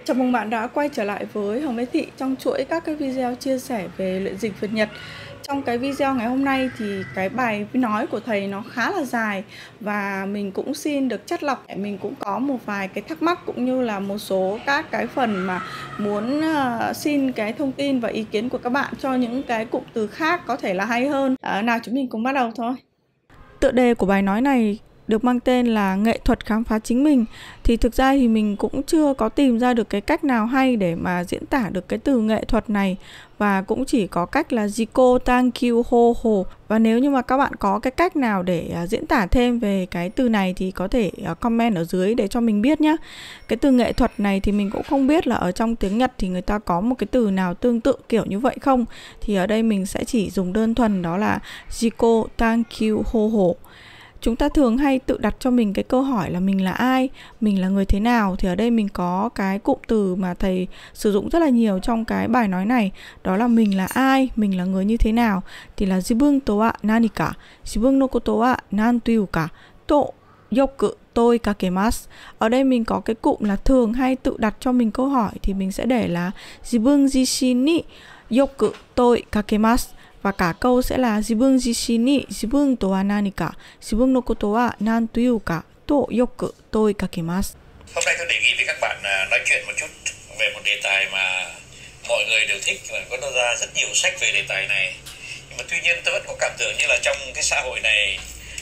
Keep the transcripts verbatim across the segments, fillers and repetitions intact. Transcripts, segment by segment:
Chào mừng bạn đã quay trở lại với Hồng Lê Thị trong chuỗi các cái video chia sẻ về luyện dịch Việt Nhật. Trong cái video ngày hôm nay thì cái bài nói của thầy nó khá là dài và mình cũng xin được chắt lọc. Mình cũng có một vài cái thắc mắc cũng như là một số các cái phần mà muốn uh, xin cái thông tin và ý kiến của các bạn cho những cái cụm từ khác có thể là hay hơn. À, nào chúng mình cùng bắt đầu thôi. Tựa đề của bài nói này được mang tên là nghệ thuật khám phá chính mình. Thì thực ra thì mình cũng chưa có tìm ra được cái cách nào hay để mà diễn tả được cái từ nghệ thuật này, và cũng chỉ có cách là Jiko Tankyu Ho Ho. Và nếu như mà các bạn có cái cách nào để uh, diễn tả thêm về cái từ này thì có thể uh, comment ở dưới để cho mình biết nhé. Cái từ nghệ thuật này thì mình cũng không biết là ở trong tiếng Nhật thì người ta có một cái từ nào tương tự kiểu như vậy không. Thì ở đây mình sẽ chỉ dùng đơn thuần đó là Jiko Tankyu Ho Ho. Chúng ta thường hay tự đặt cho mình cái câu hỏi là mình là ai, mình là người thế nào. Thì ở đây mình có cái cụm từ mà thầy sử dụng rất là nhiều trong cái bài nói này. Đó là mình là ai, mình là người như thế nào. Thì là jibun to wa nanika, jibun no koto wa nan toiu ka, to yoku tôi kakemasu. Ở đây mình có cái cụm là thường hay tự đặt cho mình câu hỏi thì mình sẽ để là jibun jishin ni yoku tôi kakemasu. Và cả câu sẽ là jibun jishin ni jibun to wa nanika, jibun no koto wa nan toiu ka, to yoku tôi kakemasu. Hôm nay tôi đề nghị với các bạn nói chuyện một chút về một đề tài mà mọi người đều thích và có ra rất nhiều sách về đề tài này. Nhưng mà tuy nhiên tôi vẫn có cảm tưởng như là trong cái xã hội này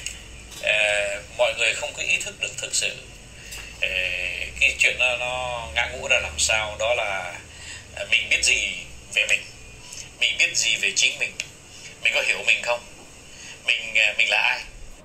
uh, mọi người không có ý thức được thực sự uh, cái chuyện nó, nó ngã ngũ ra làm sao. Đó là uh, mình biết gì về mình, mình biết gì về chính mình, mình có hiểu mình không, mình uh, mình là ai.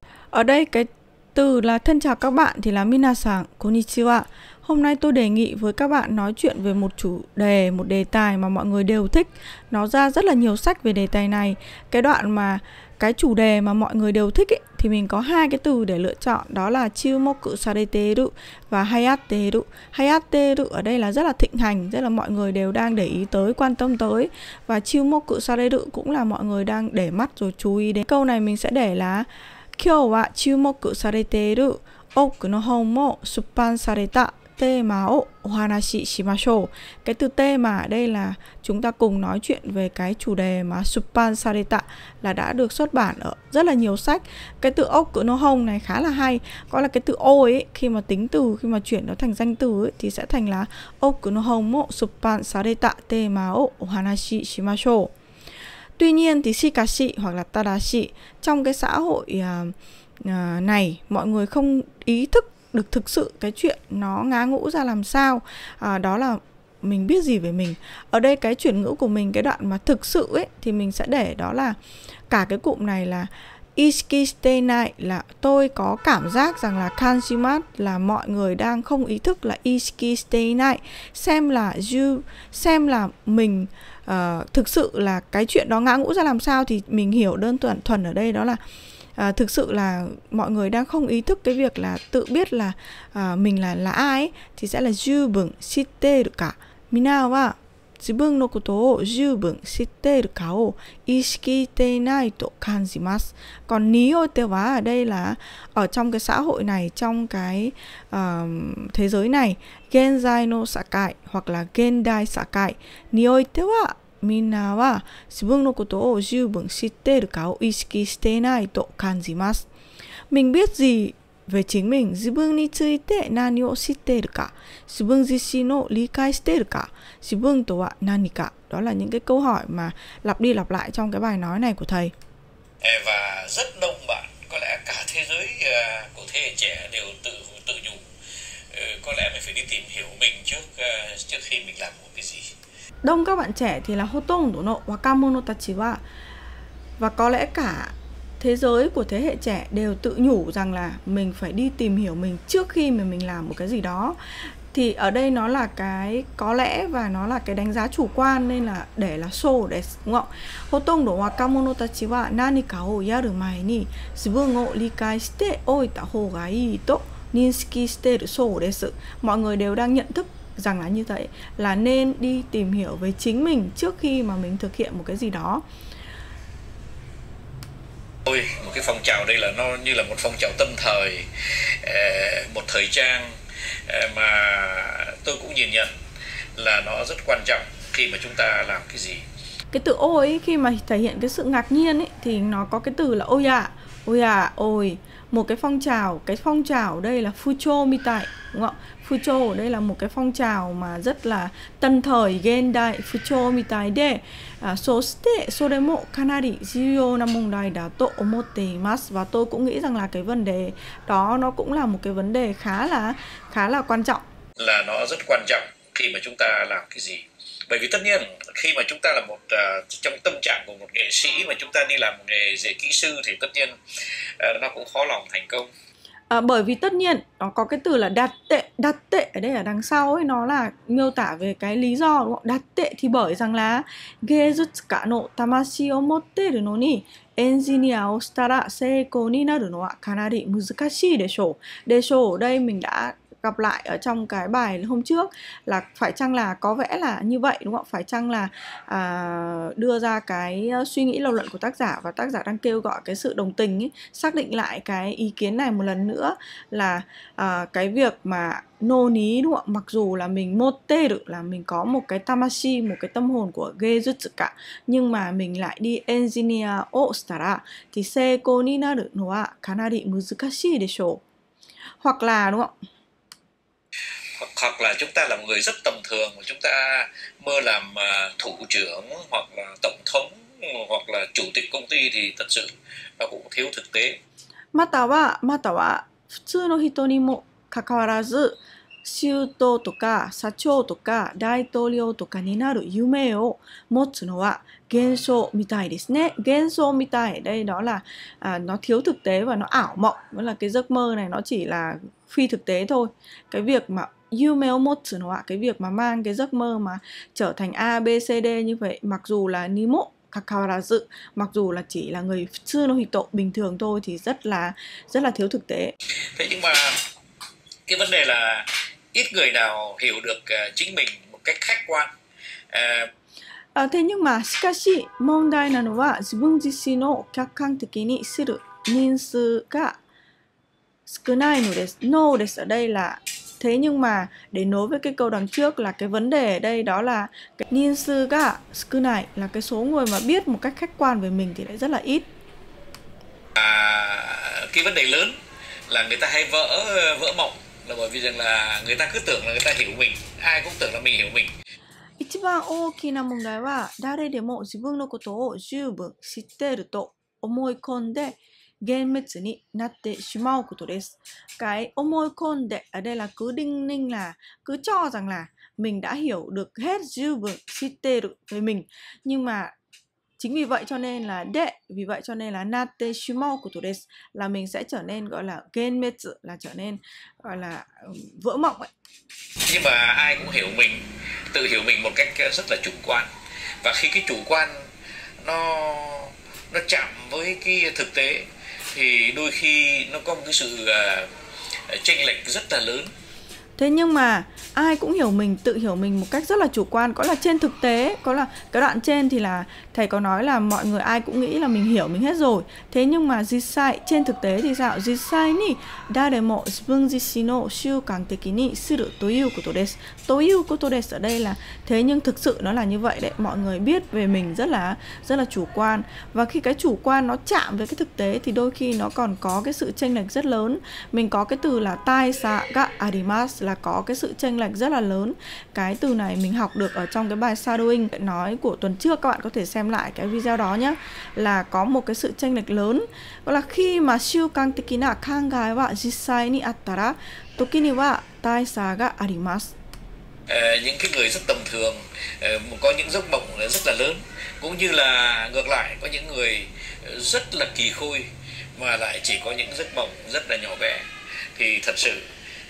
Ở đây cái từ là thân chào các bạn thì là minasan konnichiwa. Hôm nay tôi đề nghị với các bạn nói chuyện về một chủ đề, một đề tài mà mọi người đều thích. Nó ra rất là nhiều sách về đề tài này. Cái đoạn mà cái chủ đề mà mọi người đều thích ấy, thì mình có hai cái từ để lựa chọn. Đó là chumoku sareteru và hayateru. Hayateru ở đây là rất là thịnh hành, rất là mọi người đều đang để ý tới, quan tâm tới. Và chumoku sareru cũng là mọi người đang để mắt rồi chú ý đến. Câu này mình sẽ để là kyou wa chumoku sareteru oku no hon mo suppan sareta tema o ohanashi shimashou. Cái từ tema ở đây là chúng ta cùng nói chuyện về cái chủ đề mà suppan sareta là đã được xuất bản ở rất là nhiều sách. Cái từ oku no hon này khá là hay, gọi là cái từ o ấy, khi mà tính từ, khi mà chuyển nó thành danh từ ấy, thì sẽ thành là oku no hon mo suppan sareta tema o ohanashi shimashou. Tuy nhiên thì shikashi hoặc là tadashi trong cái xã hội uh, uh, này mọi người không ý thức được thực sự cái chuyện nó ngá ngũ ra làm sao. À, đó là mình biết gì về mình. Ở đây cái chuyển ngữ của mình, cái đoạn mà thực sự ấy, thì mình sẽ để đó là cả cái cụm này là ishiki shitenai, là tôi có cảm giác rằng là kanjimasu là mọi người đang không ý thức là ishiki shitenai, xem là you, xem là mình uh, thực sự là cái chuyện đó ngã ngũ ra làm sao. Thì mình hiểu đơn thuần thuần ở đây đó là À, thực sự là mọi người đang không ý thức cái việc là tự biết là à, mình là là ai ấy, thì sẽ là jubun shitteru ka, mina wa jibun no koto o jubun shitteru ka o ishiki shite nai to kanjimasu. Còn nioite wa ở đây là ở trong cái xã hội này, trong cái uh, thế giới này, genzai no sakai hoặc là gendai sakai, nioite wa minna wa jibun no koto o jubun shitteru ka o ishiki shite nai to kanjimasu. Mình biết gì về chính mình, jibun ni tsuite nani o shitteru ka, jibun jishin no rikai shiteru ka, jibun to wa nani ka. Đó là những cái câu hỏi mà lặp đi lặp lại trong cái bài nói này của thầy. Và rất đông bạn, có lẽ cả thế giới uh, của thế hệ trẻ đều tự tự nhủ uh, có lẽ mình phải đi tìm hiểu mình trước uh, trước khi mình làm một cái gì. Đông các bạn trẻ thì là hotondo no wakamono tachi wa, và có lẽ cả thế giới của thế hệ trẻ đều tự nhủ rằng là mình phải đi tìm hiểu mình trước khi mà mình làm một cái gì đó. Thì ở đây nó là cái có lẽ và nó là cái đánh giá chủ quan, nên là để là so desu, đúng không? Hotondo wakamono tachi wa nanika o yaru mai ni jibun o rikai shite oita hou ga ii to ninshiki shiteru so desu. Mọi người đều đang nhận thức rằng là như vậy, là nên đi tìm hiểu về chính mình trước khi mà mình thực hiện một cái gì đó. Ôi, một cái phong trào đây là nó như là một phong trào tâm thời, một thời trang mà tôi cũng nhìn nhận là nó rất quan trọng khi mà chúng ta làm cái gì. Cái từ ôi ấy, khi mà thể hiện cái sự ngạc nhiên ấy, thì nó có cái từ là ôi à, ôi à, ôi. Một cái phong trào, cái phong trào ở đây là Fucho mitai, đúng không? Fucho ở đây là một cái phong trào mà rất là tân thời, gendai, Fucho mitai de, soshite sore mo kanari juyou na mondai da to omotte imasu. Và tôi cũng nghĩ rằng là cái vấn đề đó nó cũng là một cái vấn đề khá là khá là quan trọng. Là nó rất quan trọng khi mà chúng ta làm cái gì. Bởi vì tất nhiên khi mà chúng ta là một uh, trong tâm trạng của một nghệ sĩ mà chúng ta đi làm một nghề về kỹ sư thì tất nhiên uh, nó cũng khó lòng thành công. À, bởi vì tất nhiên nó có cái từ là đặt tệ, đặt tệ ở đây ở đằng sau ấy, nó là miêu tả về cái lý do, đúng không? Đặt tệ thì bởi rằng là geizutsuka no tamashi o motteru no ni engineer o shitara seikou ni naru no wa kanari muzukashii desho. Desho ở đây mình đã gặp lại ở trong cái bài hôm trước là phải chăng là có vẻ là như vậy, đúng không? Phải chăng là à, đưa ra cái suy nghĩ lập luận của tác giả, và tác giả đang kêu gọi cái sự đồng tình ấy, xác định lại cái ý kiến này một lần nữa là à, cái việc mà nô ní, đúng không? Mặc dù là mình motte được là mình có một cái tamashi, một cái tâm hồn của geizutsuka, nhưng mà mình lại đi engineer o shitara thì seikou ni naru no wa kanari muzukashii desho. Hoặc là, đúng không? Hoặc, hoặc là chúng ta là một người rất tầm thường mà chúng ta mơ làm uh, thủ trưởng hoặc là tổng thống hoặc là chủ tịch công ty thì thật sự nó cũng thiếu thực tế. Mata wa mata wa futsu no hito ni mo kakawarazu shūtō to ka sachō to ka daitoryō to ka ni naru yume o motsu no wa genshō mitai desu ne. Genshō mitai ở đây đó là à, nó thiếu thực tế và nó ảo mộng, vẫn là cái giấc mơ này nó chỉ là phi thực tế thôi. Cái việc mà yume o motsu no wa, cái việc mà mang cái giấc mơ mà trở thành A, B, C, D như vậy, mặc dù là nimo kakawarazu, mặc dù là chỉ là người futsu no hito bình thường thôi thì rất là rất là thiếu thực tế. Thế nhưng mà cái vấn đề là ít người nào hiểu được uh, chính mình một cách khách quan. Uh, À, thế nhưng mà shikashi mondai na no wa jibun jishin no kyakkan-teki ni shiru ninsu ga sukunai no desu. No desu ở đây là thế nhưng mà, để nối với cái câu đằng trước là cái vấn đề ở đây đó là cái ninsu ga sukunai là cái số người mà biết một cách khách quan về mình thì lại rất là ít. À, cái vấn đề lớn là người ta hay vỡ vỡ mộng là bởi vì rằng là người ta cứ tưởng là người ta hiểu mình, ai cũng tưởng là mình hiểu mình. 一番大きな問題は誰でも自分のことを十分知っていると思い込んで幻滅になってしまうことです。Cái omoi konde ở đây là cứ đinh ninh, là cứ cho rằng là mình đã hiểu được hết jubun shitteru về mình, nhưng mà chính vì vậy cho nên là de, vì vậy cho nên là natte shimau koto desu là mình sẽ trở nên gọi là genmetsu, là trở nên gọi là vỡ mộng ấy. Nhưng mà ai cũng hiểu mình, tự hiểu mình một cách rất là chủ quan, và khi cái chủ quan nó nó chạm với cái thực tế thì đôi khi nó có một cái sự uh, chênh lệch rất là lớn. Thế nhưng mà ai cũng hiểu mình, tự hiểu mình một cách rất là chủ quan. Có là trên thực tế, có là cái đoạn trên thì là thầy có nói là mọi người ai cũng nghĩ là mình hiểu mình hết rồi. Thế nhưng mà jisai, trên thực tế thì sao? Jisai ni dare mo jibun jishin no shūkan teki ni suru toiu koto desu. Toiu koto desu ở đây là thế nhưng thực sự nó là như vậy đấy. Mọi người biết về mình rất là rất là chủ quan. Và khi cái chủ quan nó chạm với cái thực tế thì đôi khi nó còn có cái sự chênh lệch rất lớn. Mình có cái từ là taisa ga arimasu, là có cái sự chênh lệch rất là lớn. Cái từ này mình học được ở trong cái bài shadowing nói của tuần trước, các bạn có thể xem lại cái video đó nhé. Là có một cái sự chênh lệch lớn. Đó là khi mà shūkan teki na kangai wa jisai ni attara toki ni wa taisa ga arimasu. À, những cái người rất tầm thường có những giấc mộng rất là lớn, cũng như là ngược lại có những người rất là kỳ khôi mà lại chỉ có những giấc mộng rất là nhỏ bé, thì thật sự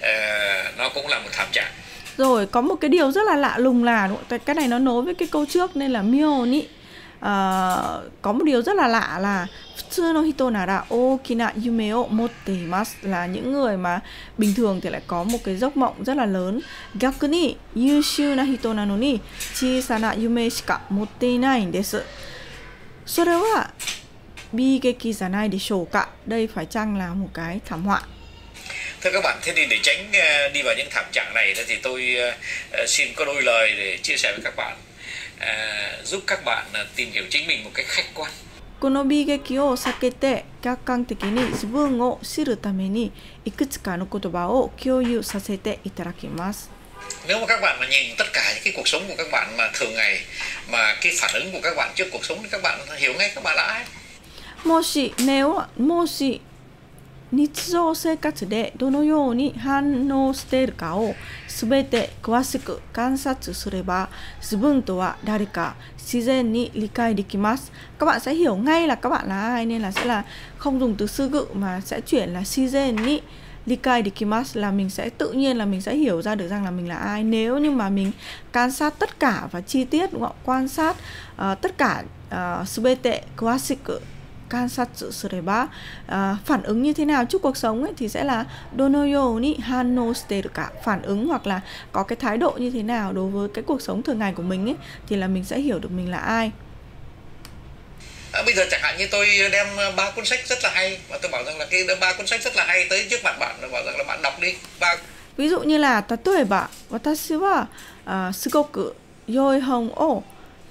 À, nó cũng là một thảm trạng. Rồi có một cái điều rất là lạ lùng là cái này nó nối với cái câu trước nên là myo ni à, có một điều rất là lạ là futsu no hito nara okina yume o motte imasu, là những người mà bình thường thì lại có một cái giấc mộng rất là lớn. Gyaku ni yushū na hito nano ni chisana yume shika motte inai desu. Sore wa bigeki janai deshou ka. Đây phải chăng là một cái thảm họa? Thưa các bạn, thế thì để tránh uh, đi vào những thảm trạng này thì tôi uh, xin có đôi lời để chia sẻ với các bạn, uh, giúp các bạn uh, tìm hiểu chính mình một cách khách quan. この悲劇を避けて客観的に自分を知るためにいくつかの言葉を共有させていただきます。 Nếu mà các bạn mà nhìn tất cả những cái cuộc sống của các bạn mà thường ngày, mà cái phản ứng của các bạn trước cuộc sống thì các bạn hiểu ngay các bạn là ai. もし、nếu もし日常生活でどのように反応しているかをすべて詳しく観察すれば、自分とは誰か自然に理解できます。Các bạn sẽ hiểu ngay là các bạn là ai, nên là sẽ là không dùng từ sư ngữ mà sẽ chuyển là shizen ni likai dekimasu, là mình sẽ tự nhiên là mình sẽ hiểu ra được rằng là mình là ai nếu như mà mình quan sát tất cả và chi tiết, đúng không? Quan sát uh, tất cả subete kwashiku kansatsu sureba, phản ứng như thế nào trước cuộc sống ấy, thì sẽ là donoyo ni hanno shiteru ka, phản ứng hoặc là có cái thái độ như thế nào đối với cái cuộc sống thường ngày của mình ấy, thì là mình sẽ hiểu được mình là ai. À, bây giờ chẳng hạn như tôi đem ba cuốn sách rất là hay và tôi bảo rằng là cái ba cuốn sách rất là hay tới trước mặt bạn, tôi bảo rằng là bạn đọc đi. Ba... Ví dụ như là tatoeba, watashi wa uh, sugoku yoi hon o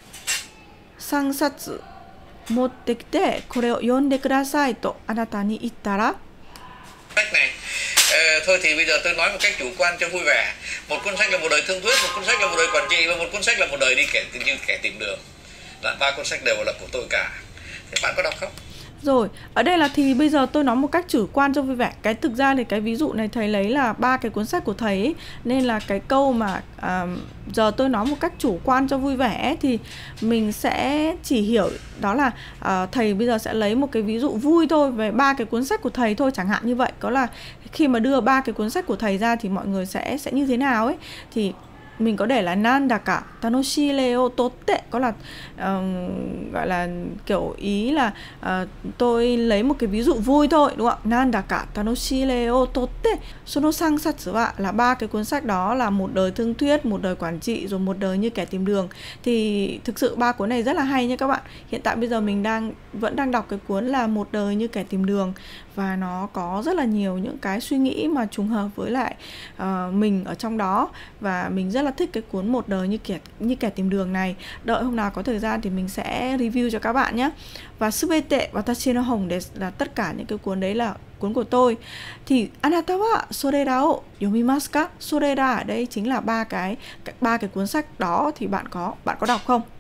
sansatsu motte kite kore o yonde kudasai to anata ni ittara. Sách này, ờ, thôi thì bây giờ tôi nói một cách chủ quan cho vui vẻ. Một cuốn sách là một đời thương thuyết, một cuốn sách là một đời quản trị và một cuốn sách là một đời đi kẻ như kẻ tìm đường. Là ba cuốn sách đều là của tôi cả. Thế bạn có đọc không? Rồi, ở đây là thì bây giờ tôi nói một cách chủ quan cho vui vẻ. Cái thực ra thì cái ví dụ này thầy lấy là ba cái cuốn sách của thầy ấy, nên là cái câu mà à, giờ tôi nói một cách chủ quan cho vui vẻ ấy, thì mình sẽ chỉ hiểu đó là à, thầy bây giờ sẽ lấy một cái ví dụ vui thôi về ba cái cuốn sách của thầy thôi, chẳng hạn như vậy. Có là khi mà đưa ba cái cuốn sách của thầy ra thì mọi người sẽ sẽ như thế nào ấy, thì mình có để là nandaka tanoshii o totte, có là uh, gọi là kiểu ý là uh, tôi lấy một cái ví dụ vui thôi, đúng không ạ? Nandaka tanoshii o totte sono sansatsu wa là ba cái cuốn sách đó là một đời thương thuyết, một đời quản trị, rồi một đời như kẻ tìm đường. Thì thực sự ba cuốn này rất là hay nha các bạn. Hiện tại bây giờ mình đang vẫn đang đọc cái cuốn là Một đời như kẻ tìm đường, và nó có rất là nhiều những cái suy nghĩ mà trùng hợp với lại uh, mình ở trong đó, và mình rất là thích cái cuốn Một đời như kẻ như kẻ tìm đường này. Đợi hôm nào có thời gian thì mình sẽ review cho các bạn nhé. Và Subete Watashi no Hon desu là tất cả những cái cuốn đấy là cuốn của tôi. Thì anata wa sorera o yomimasu ka? Sorera ở đây chính là ba cái ba cái cuốn sách đó, thì bạn có bạn có đọc không?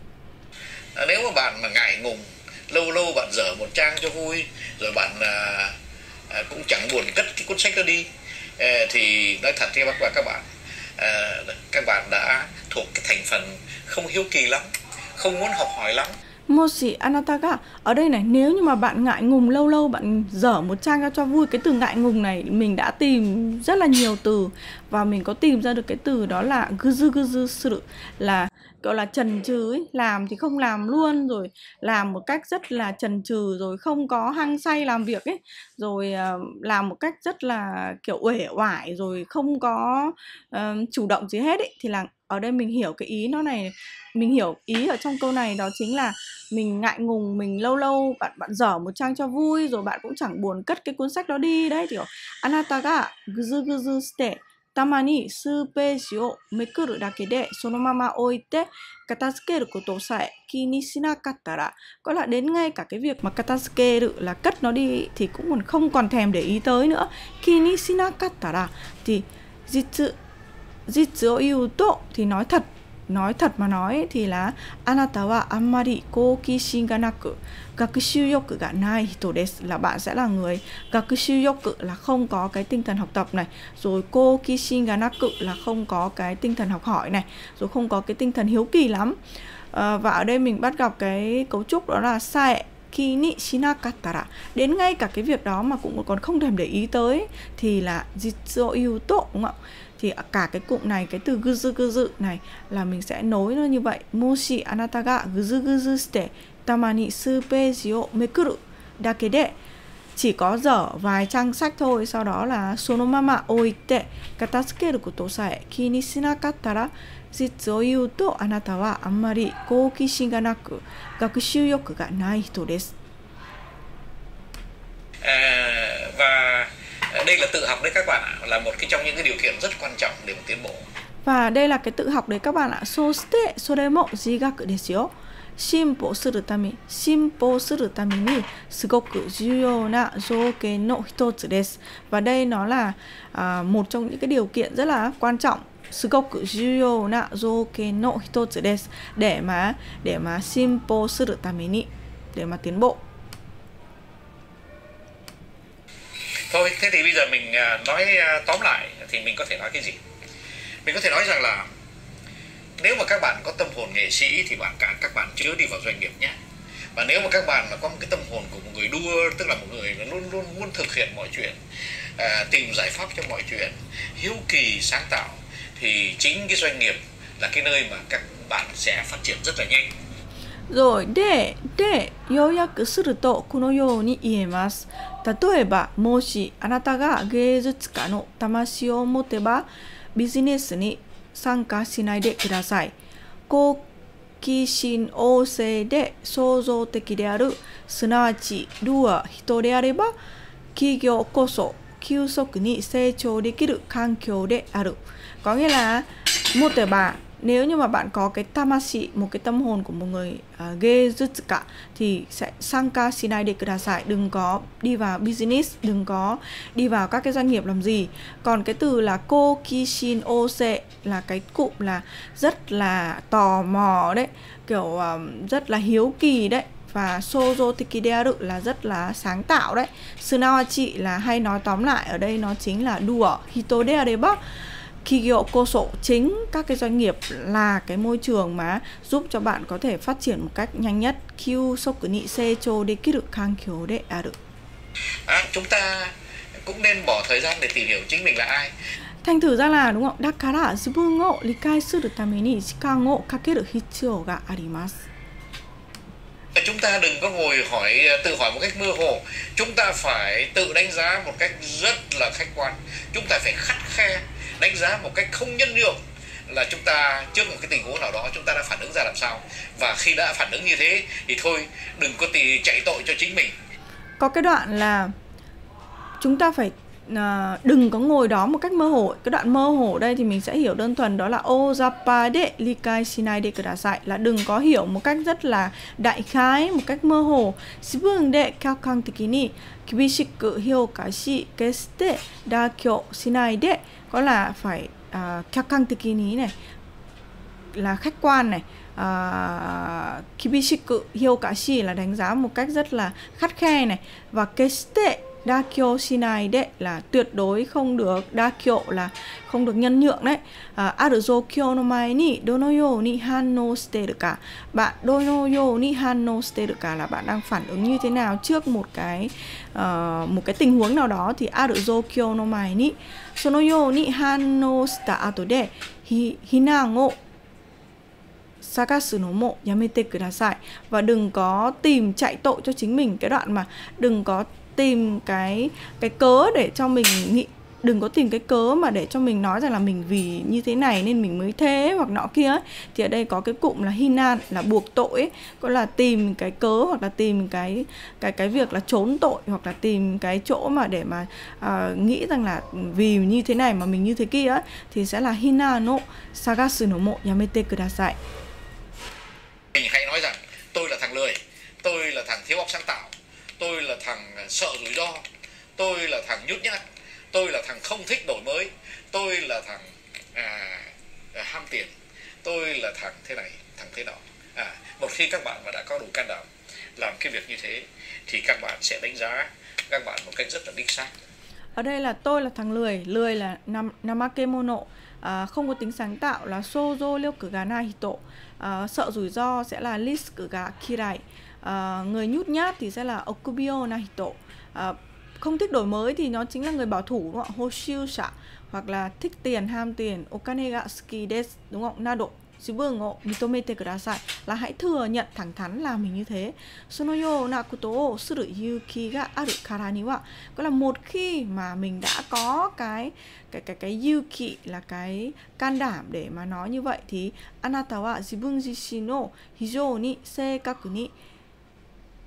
À, nếu mà bạn mà ngại ngùng, lâu lâu bạn dở một trang cho vui, rồi bạn à, à, cũng chẳng buồn cất cái cuốn sách đó đi, à, thì nói thật với các bạn, à, các bạn đã thuộc cái thành phần không hiếu kỳ lắm, không muốn học hỏi lắm. Moshi anata ga, ở đây này, nếu như mà bạn ngại ngùng, lâu lâu bạn dở một trang ra cho vui, cái từ ngại ngùng này mình đã tìm rất là nhiều từ, và mình có tìm ra được cái từ đó là guzu guzu suru, là gọi là chần chừ ấy, làm thì không làm luôn, rồi làm một cách rất là chần chừ, rồi không có hăng say làm việc ấy, rồi uh, làm một cách rất là kiểu uể oải, rồi không có uh, chủ động gì hết ấy. Thì là ở đây mình hiểu cái ý nó này, mình hiểu ý ở trong câu này đó chính là mình ngại ngùng, mình lâu lâu bạn bạn dở một trang cho vui, rồi bạn cũng chẳng buồn cất cái cuốn sách đó đi đấy, kiểu anata ga guzu guzu shite tamani su peiji o mekuru dake de sonomama oite katasukeru koto sae kini shinakattara, có là đến ngay cả cái việc mà katasukeru là cất nó đi thì cũng còn không còn thèm để ý tới nữa. Kini shinakattara thì jitsu jitsu o iu to thì nói thật, nói thật mà nói thì là anata wa ammari koukishin ga naku gakushuu yoku ga nai hito desu, là bạn sẽ là người gakushuu yoku là không có cái tinh thần học tập này, rồi koukishin ga naku là không có cái tinh thần học hỏi này, rồi không có cái tinh thần hiếu kỳ lắm. À, và ở đây mình bắt gặp cái cấu trúc đó là sae kini shinakattara, đến ngay cả cái việc đó mà cũng còn không thèm để ý tới, thì là jitsu o iu to, đúng không ạ? Thì cả cái cụm này, cái từ guzu guzu này là mình sẽ nối nó như vậy. Moshi anata ga guzu guzu shite tamani su peiji o mekuru dake de, chỉ có dở vài trang sách thôi, sau đó là sonomama oite katasukeru koto sae kini shinakattara jitsu o iu to anata wa ammari koukishin ga naku gakushuu yoku ga nai hito desu. À, và đây là tự học đấy các bạn ạ, là một cái trong những cái điều kiện rất quan trọng để mà tiến bộ. Và đây là cái tự học đấy các bạn ạ. Soshite soremo jigaku desu yo. 進歩するため、進歩するためにすごく重要な条件の一つです。Và đây nó là à, một trong những cái điều kiện rất là quan trọng. すごく重要な条件の一つです。để mà để mà 進歩するために để mà tiến bộ. Thôi, thế thì bây giờ mình nói tóm lại thì mình có thể nói cái gì? Mình có thể nói rằng là nếu mà các bạn có tâm hồn nghệ sĩ thì bạn cả các bạn chứa đi vào doanh nghiệp nhé. Và nếu mà các bạn mà có một cái tâm hồn của một người đua, tức là một người luôn luôn muốn thực hiện mọi chuyện, à, tìm giải pháp cho mọi chuyện, hiếu kỳ, sáng tạo, thì chính cái doanh nghiệp là cái nơi mà các bạn sẽ phát triển rất là nhanh. Rồi, để, để, 要約するとこのように言えます。例えば、もしあなたが芸術家の魂を持てば、ビジネスに参加しないでください。好奇心旺盛で創造的である、すなわちルアー人であれば、企業こそ急速に成長できる環境である。Có nghĩa là một tờ bà, nếu như mà bạn có cái tamashi, một cái tâm hồn của một người uh, Gezutsuka thì sẽ sanka shinai de kudasai, đừng có đi vào business, đừng có đi vào các cái doanh nghiệp làm gì. Còn cái từ là kokishin ose là cái cụm là rất là tò mò đấy, kiểu um, rất là hiếu kỳ đấy. Và sozo tekidearu là rất là sáng tạo đấy. Sunawachi là hay nói tóm lại ở đây nó chính là đùa. Hito de areba Kigyo koso, chính các cái doanh nghiệp là cái môi trường mà giúp cho bạn có thể phát triển một cách nhanh nhất. Kyusoku ni seichou dekiru kankyo de aru. À, chúng ta cũng nên bỏ thời gian để tìm hiểu chính mình là ai. Thành thử ra là đúng không? Dakara zibun o rikai suru tame ni shikan o kakeru hitsuyou ga arimasu. Chúng ta đừng có ngồi hỏi, tự hỏi một cách mơ hồ. Chúng ta phải tự đánh giá một cách rất là khách quan. Chúng ta phải khắt khe đánh giá một cách không nhân nhượng là chúng ta trước một cái tình huống nào đó chúng ta đã phản ứng ra làm sao. Và khi đã phản ứng như thế thì thôi, đừng có tì chạy tội cho chính mình. Có cái đoạn là chúng ta phải À, đừng có ngồi đó một cách mơ hồ. Cái đoạn mơ hồ đây thì mình sẽ hiểu đơn thuần đó là ozappa de likai shinai de kudasai, là đừng có hiểu một cách rất là đại khái, một cách mơ hồ. Shibun de kyakkan teki ni kibishiku hyouka shi keshite dakyo shinai de, có là phải uh, kyakkan teki ni này là khách quan này, uh, kibishiku hyouka shi là đánh giá một cách rất là khắt khe này, và keshite dakyo shinai de là tuyệt đối không được, dakyo là không được nhân nhượng đấy. Aru zoukyo no mae ni dono you ni hanno shiteru ka, bạn dono you ni hanno shiteru ka là bạn đang phản ứng như thế nào trước một cái uh, một cái tình huống nào đó. Thì aru zoukyo no mae ni sono you ni hanno shita ato de hinan o sagasu no mo yamete kudasai, và đừng có tìm chạy tội cho chính mình. Cái đoạn mà đừng có tìm cái cái cớ để cho mình nghĩ, đừng có tìm cái cớ mà để cho mình nói rằng là mình vì như thế này nên mình mới thế hoặc nọ kia ấy. Thì ở đây có cái cụm là hinan là buộc tội ấy, có là tìm cái cớ hoặc là tìm cái cái cái việc là trốn tội, hoặc là tìm cái chỗ mà để mà uh, nghĩ rằng là vì như thế này mà mình như thế kia ấy, thì sẽ là hinan no sagasu no mo yamete kudasai. Mình hãy nói rằng tôi là thằng lười, tôi là thằng thiếu óc sáng tạo, tôi là thằng sợ rủi ro, tôi là thằng nhút nhát, tôi là thằng không thích đổi mới, tôi là thằng à, à, ham tiền, tôi là thằng thế này, thằng thế nọ. À, một khi các bạn mà đã có đủ can đảm làm cái việc như thế thì các bạn sẽ đánh giá các bạn một cách rất là đích xác. Ở đây là tôi là thằng lười, lười là nam, namakemono, à, không có tính sáng tạo là sozo ryoku ga nai hito, à, sợ rủi ro sẽ là risku ga kirai, à, người nhút nhát thì sẽ là okubio na hito, à, không thích đổi mới thì nó chính là người bảo thủ, đúng không? Hoshiusha, hoặc là thích tiền, ham tiền, okane ga suki desu, đúng không? Nado Shibun o mitomete kudasai là hãy thừa nhận thẳng thắn là mình như thế. Sono yo na koto o suru yuki ga aru kara ni wa, có là một khi mà mình đã có cái cái cái cái yuki là cái can đảm để mà nói như vậy thì anata wa jibun jishin no hijou ni seikaku ni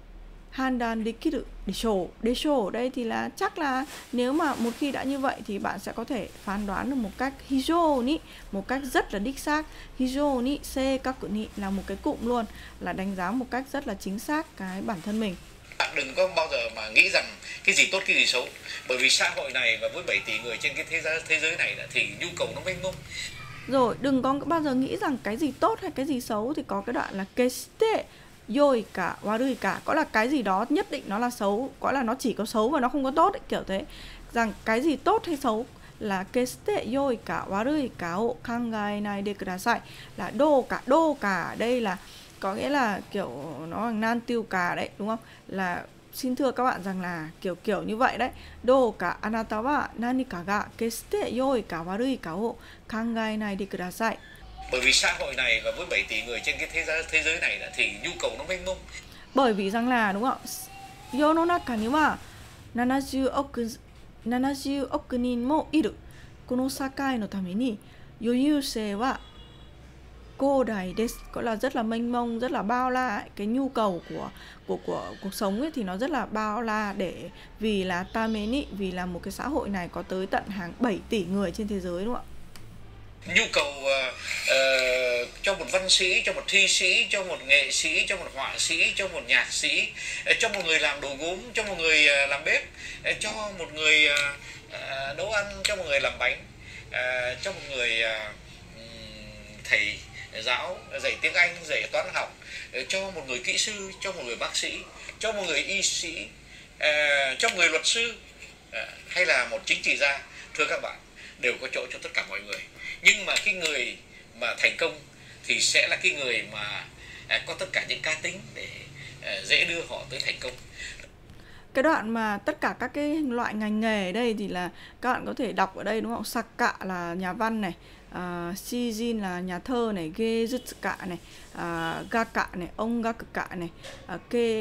Handan dekiru desho. Desho ở đây thì là chắc là nếu mà một khi đã như vậy thì bạn sẽ có thể phán đoán được một cách hijo ni, một cách rất là đích xác. Hijo ni seikaku ni là một cái cụm luôn, là đánh giá một cách rất là chính xác cái bản thân mình. Bạn đừng có bao giờ mà nghĩ rằng cái gì tốt cái gì xấu, bởi vì xã hội này và với bảy tỷ người trên cái thế giới thế giới này thì nhu cầu nó mênh mông. Rồi đừng có bao giờ nghĩ rằng cái gì tốt hay cái gì xấu, thì có cái đoạn là keshite yoi ka warui ka, có là cái gì đó nhất định nó là xấu, có là nó chỉ có xấu và nó không có tốt ấy, kiểu thế. Rằng cái gì tốt hay xấu là keshite yoi ka warui ka o kangaenai de kudasai, là đô cả đô cả đây là có nghĩa là kiểu nó bằng nan tiêu cả đấy, đúng không? Là xin thưa các bạn rằng là kiểu kiểu như vậy đấy. Đô cả anata wa nanika ga keshite yoi ka warui ka o kangaenai de kudasai. Bởi vì xã hội này và với bảy tỷ người trên cái thế giới thế giới này thì nhu cầu nó mênh mông. Bởi vì rằng là đúng không? Yononaka ni wa seventy oku seventy oku nin mo iru. Kono sakai no tame ni yoyusei wa godai desu, gọi là rất là mênh mông, rất là bao la ấy. Cái nhu cầu của của của cuộc sống ấy thì nó rất là bao la, để vì là tame ni, vì là một cái xã hội này có tới tận hàng bảy tỷ người trên thế giới, đúng không ạ? Nhu cầu uh, uh, cho một văn sĩ, cho một thi sĩ, cho một nghệ sĩ, cho một họa sĩ, cho một nhạc sĩ, uh, cho một người làm đồ gốm, cho một người uh, làm bếp, uh, cho một người uh, uh, nấu ăn, cho một người làm bánh, uh, cho một người uh, thầy giáo dạy tiếng Anh, dạy toán học, uh, cho một người kỹ sư, cho một người bác sĩ, cho một người y sĩ, uh, cho một người luật sư, uh, hay là một chính trị gia. Thưa các bạn, đều có chỗ cho tất cả mọi người. Nhưng mà cái người mà thành công thì sẽ là cái người mà à, có tất cả những cá tính để à, dễ đưa họ tới thành công. Cái đoạn mà tất cả các cái loại ngành nghề ở đây thì là các bạn có thể đọc ở đây, đúng không? Saka là nhà văn này, uh, Shijin là nhà thơ này, Geizutsuka này, uh, Gaka này, Ongakuka này, uh, Ke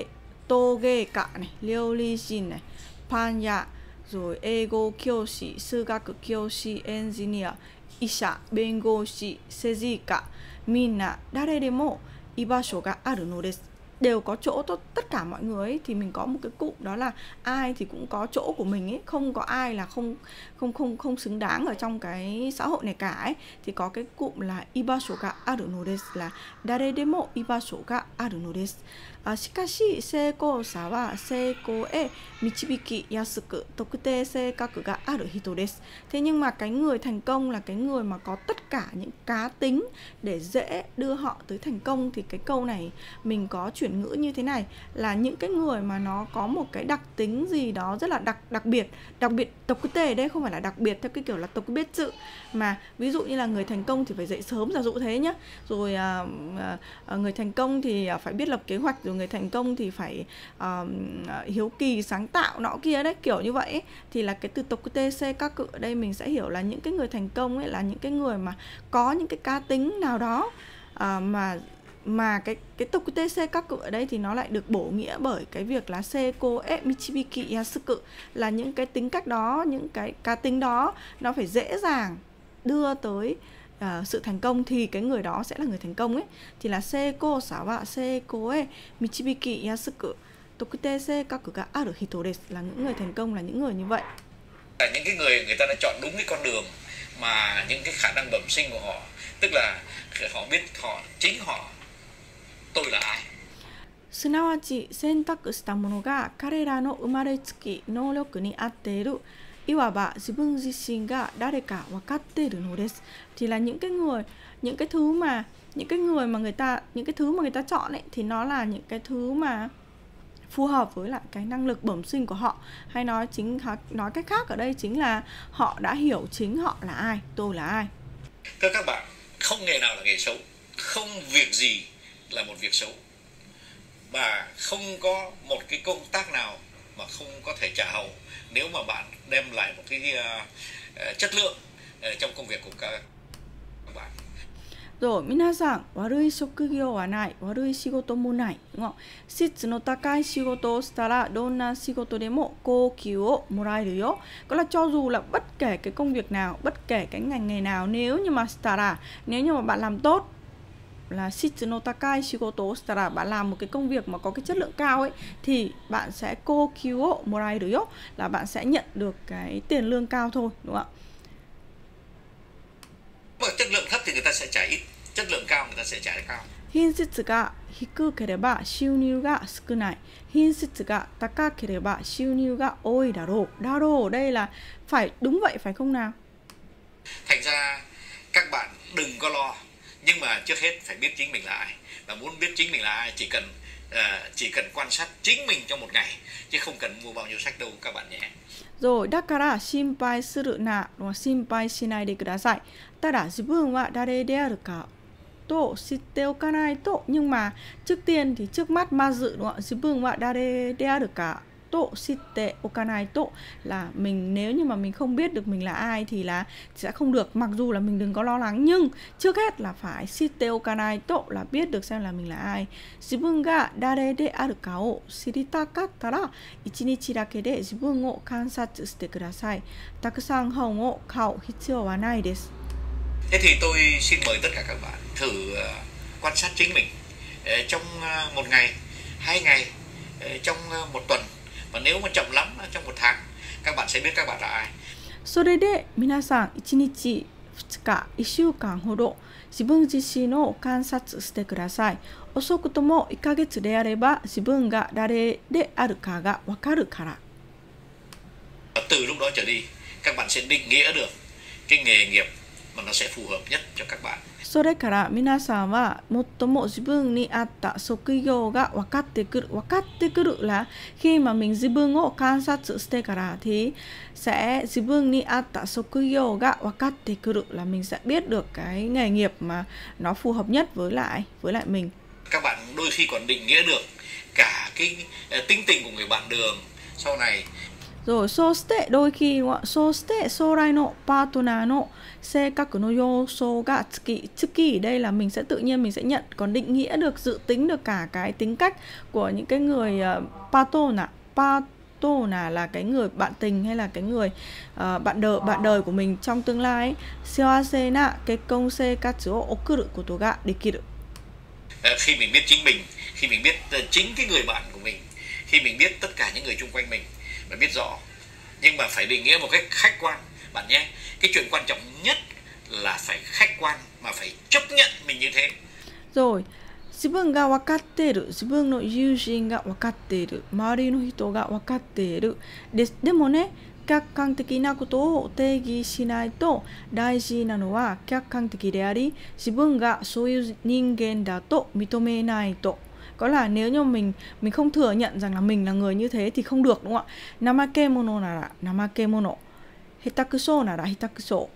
Togeka này, Ryorijin này, Panya, rồi Eigo Kyoshi, Sugaku Kyoshi, Engineer, Isha, Bengoshi, Seijika, Minna, dare demo ibasho ga aru no desu. Đều có chỗ cho tất cả mọi người ấy. Thì mình có một cái cụm đó là ai thì cũng có chỗ của mình ấy, không có ai là không không không không xứng đáng ở trong cái xã hội này cả ấy. Thì có cái cụm là ibasho ga aru no desu, là dare demo ibasho ga aru no desu. Shikashi seikou sa wa seikou e michibiki yasuku tokutei seikaku ga aru hito desu. Thế nhưng mà cái người thành công là cái người mà có tất cả những cá tính để dễ đưa họ tới thành công. Thì cái câu này mình có chuyển ngữ như thế này, là những cái người mà nó có một cái đặc tính gì đó rất là đặc đặc biệt. Đặc biệt tokutei ở đây không phải là đặc biệt theo cái kiểu là tokubetsu, mà ví dụ như là người thành công thì phải dậy sớm, giả dụ thế nhá. Rồi à, à, người thành công thì phải biết lập kế hoạch, rồi người thành công thì phải uh, hiếu kỳ, sáng tạo nọ kia đấy, kiểu như vậy ấy. Thì là cái từ tokutei seikaku ở đây mình sẽ hiểu là những cái người thành công ấy là những cái người mà có những cái cá tính nào đó, uh, mà mà cái cái tokutei seikaku ở đây thì nó lại được bổ nghĩa bởi cái việc là seikou e michibiki yasuku, là những cái tính cách đó, những cái cá tính đó nó phải dễ dàng đưa tới Uh, sự thành công, thì cái người đó sẽ là người thành công ấy. Thì là seikou sa wa seikou e michibiki yasuku tokutei seikaku ga aru hito desu, là những người thành công là những người như vậy. Là những cái người người ta đã chọn đúng cái con đường mà những cái khả năng bẩm sinh của họ, tức là họ biết họ chính họ tôi là ai. すなわち選択したものが彼らの生まれつき能力に合っている、いわば自分自身が誰か分かっているのです。Thì là những cái người, những cái thứ mà những cái người mà người ta, những cái thứ mà người ta chọn ấy thì nó là những cái thứ mà phù hợp với lại cái năng lực bẩm sinh của họ. Hay nói chính nói cách khác ở đây chính là họ đã hiểu chính họ là ai, tôi là ai. Thưa các bạn, không nghề nào là nghề xấu, không việc gì là một việc xấu, và không có một cái công tác nào mà không có thể trả hậu nếu mà bạn đem lại một cái uh, uh, chất lượng uh, trong công việc của các bạn. Rồi, 皆さん、悪い職業はない、悪い仕事もない。質の高い仕事をしたら、どんな仕事でも高給をもらえるよ。Có là cho dù là bất kể cái công việc nào, bất kể cái ngành nghề nào, nếu như mà stara, nếu như mà bạn làm tốt, là shitsu no takai shigoto o shitara, bạn làm một cái công việc mà có cái chất lượng cao ấy thì bạn sẽ kokyū o moraeru yo, là bạn sẽ nhận được cái tiền lương cao thôi, đúng không ạ? Mà chất lượng thấp thì người ta sẽ trả ít, chất lượng cao người ta sẽ trả cao. 品質が低ければ収入が少ない。品質が高ければ収入が多いだろう。だろうđây là phải đúng vậy phải không nào? Thành ra các bạn đừng có lo, nhưng mà trước hết phải biết chính mình là ai. Và muốn biết chính mình là ai chỉ cần uh, chỉ cần quan sát chính mình trong một ngày, chứ không cần mua bao nhiêu sách đâu các bạn nhé. Rồi, だから心配するな、心配しないでください。ただ自分は誰であるかと知っておかないと, nhưng mà trước tiên thì trước mắt ma dự, đúng không ạ? 自分は誰であるかと知っておかないと là mình, nếu như mà mình không biết được mình là ai thì là sẽ không được, mặc dù là mình đừng có lo lắng, nhưng trước hết là phải 知っておかないと là biết được xem là mình là ai. 自分が誰であるかを知りたかったら一日だけで自分を観察してください。たくさん本を買う必要はないです。 Thế thì tôi xin mời tất cả các bạn thử uh, quan sát chính mình uh, trong uh, một ngày, hai ngày, uh, trong uh, một tuần, và nếu mà chậm lắm uh, trong một tháng, các bạn sẽ biết các bạn là ai. それで皆さんいちにち、ふつか、いっしゅうかんほど自分自身を観察してください。遅くともいっかげつであれば自分が誰であるかがわかるから。 Từ lúc đó trở đi, các bạn sẽ định nghĩa được cái nghề nghiệp mà nó sẽ phù hợp nhất cho các bạn. それから皆さんは最も自分に合った職業が分かってくる。分かってくる là khi mà mình 自分を観察してから thì sẽ 自分に合った職業が分かってくる là mình sẽ biết được cái nghề nghiệp mà nó phù hợp nhất với lại với lại mình. Các bạn đôi khi còn định nghĩa được cả cái tính tình của người bạn đường sau này. Rồi, そしてđôi khi, そして将来のパートナーの性格の要素がつき、つきđây là mình sẽ tự nhiên mình sẽ nhận, còn định nghĩa được, dự tính được cả cái tính cách của những cái người uh, partona, partona là cái người bạn tình hay là cái người uh, bạn đời bạn đời của mình trong tương lai. 幸せな結婚生活を送ることができる. Khi mình biết chính mình, khi mình biết chính cái người bạn của mình, khi mình biết tất cả những người xung quanh mình và biết rõ, nhưng mà phải định nghĩa một cách khách quan bạn nhé. Cái chuyện quan trọng nhất là phải khách quan, mà phải chấp nhận mình như thế. Rồi, 自分が分かっている、自分の友人が分かっている、周りの人が分かっている。で、でもね、客観的なことを定義しないと、大事なのは客観的であり、自分がそういう人間だと認めないと. Có là nếu như mình mình không thừa nhận rằng là mình là người như thế thì không được, đúng không ạ? Namakemono nara namakemono, hitakuso nara hitakuso,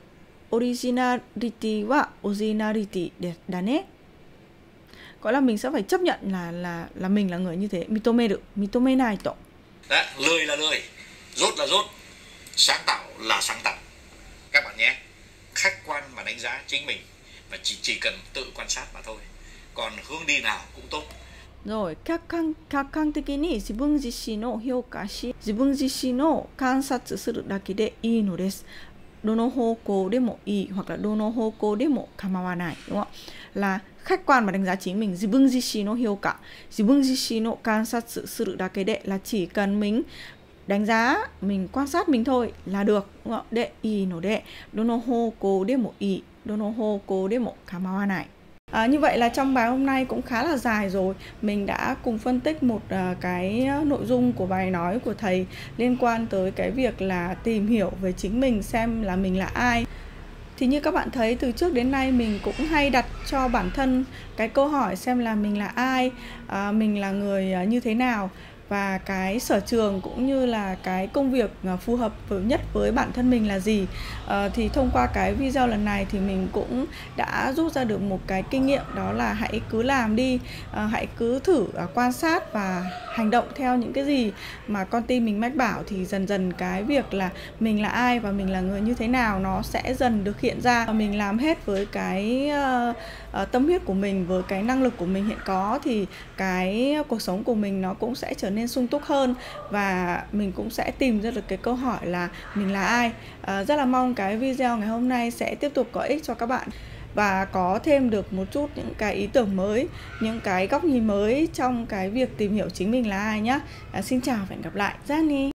originality wa originality da ne. Có là mình sẽ phải chấp nhận là là là mình là người như thế. Mitomeru, mitomenai to. Đấy, lười là lười, rốt là rốt, sáng tạo là sáng tạo. Các bạn nhé, khách quan mà đánh giá chính mình, và chỉ chỉ cần tự quan sát mà thôi. Còn hướng đi nào cũng tốt. Rồi, 客観、客観的に自分自身を評価し、自分自身を観察するだけでいいのです。どの方向でもいい hoặc là どの方向でも構わない, đúng không? Là khách quan mà đánh giá chính mình, 自分自身の評価、自分自身の観察するだけで là chỉ cần mình đánh giá, mình quan sát mình thôi là được, đúng không? でいいので、どの方向でもいい、どの方向でも構わない. À, như vậy là trong bài hôm nay cũng khá là dài rồi. Mình đã cùng phân tích một uh, cái nội dung của bài nói của thầy liên quan tới cái việc là tìm hiểu về chính mình, xem là mình là ai. Thì như các bạn thấy từ trước đến nay mình cũng hay đặt cho bản thân cái câu hỏi xem là mình là ai, uh, mình là người uh, như thế nào, và cái sở trường cũng như là cái công việc phù hợp nhất với bản thân mình là gì. À, thì thông qua cái video lần này thì mình cũng đã rút ra được một cái kinh nghiệm, đó là hãy cứ làm đi, à, hãy cứ thử à, quan sát và hành động theo những cái gì mà con tim mình mách bảo, thì dần dần cái việc là mình là ai và mình là người như thế nào nó sẽ dần được hiện ra. Và mình làm hết với cái uh, uh, tâm huyết của mình, với cái năng lực của mình hiện có, thì cái cuộc sống của mình nó cũng sẽ trở nên sung túc hơn, và mình cũng sẽ tìm ra được cái câu hỏi là mình là ai. À, rất là mong cái video ngày hôm nay sẽ tiếp tục có ích cho các bạn. và có thêm được một chút những cái ý tưởng mới, những cái góc nhìn mới trong cái việc tìm hiểu chính mình là ai nhé. À, xin chào và hẹn gặp lại. Gianni.